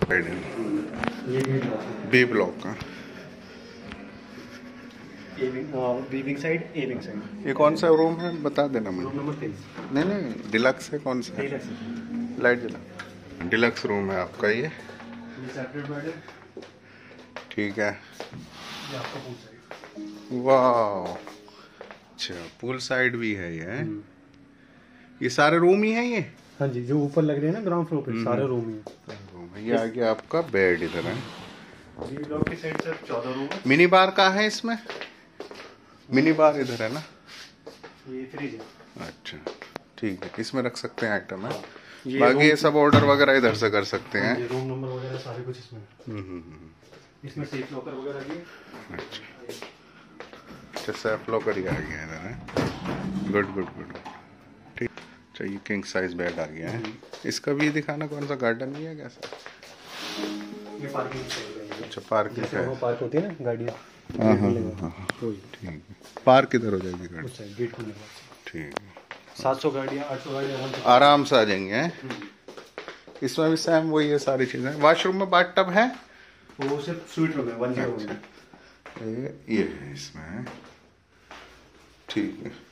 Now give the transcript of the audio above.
ये B block का B wing side, A wing side. ये कौन सा रूम है बता देना मुझे। Room number 23। नहीं नहीं डिलक्स है कौन सा है? लाइट जला। डिलक्स रूम है आपका ये सेपरेट बेड है। ठीक है। ये आपका पूल साइड। वाह अच्छा पूल साइड भी है ये सारे रूम ही है ये। हाँ जी, जो ऊपर लग रहे हैं ना ग्राउंड फ्लोर पे सारे रूम ही है। रूम है ये आ गया आपका बेड इधर है। बी ब्लॉक की साइड से 14 रूम है। मिनी बार का है इसमें। मिनी बार इधर है ना। ये फ्रिज है। अच्छा ठीक है इसमें रख सकते हैं आइटम है। ये बाकी ये सब ऑर्डर वगैरह इधर से कर सकते हैं। ये रूम नंबर वगैरह सारे कुछ इसमें। इसमें सेफ लॉकर वगैरह भी है। अच्छा सेफ लॉकर ही आ गया इधर है। गुड गुड गुड ठीक। चाहिए किंग साइज बेड आ गया है। इसका भी दिखाना कौन सा गार्डन भी है कैसा। ये पार्किंग है। अच्छा पार्किंग है। पार्क होती है ना गाड़ियाँ। हाँ ठीक है पार्क इधर हो जाएगी गाड़ी। उस साइड गेट खुलने के बाद ठीक है 700 गाड़ियाँ 800 गाड़ियाँ आराम से आ जाएंगे हैं? इसमें भी सेम वही है सारी चीजें। वॉशरूम में बाथ टब है। वो सिर्फ स्वीट रूम है 1 0 ये है इसमें ठीक है।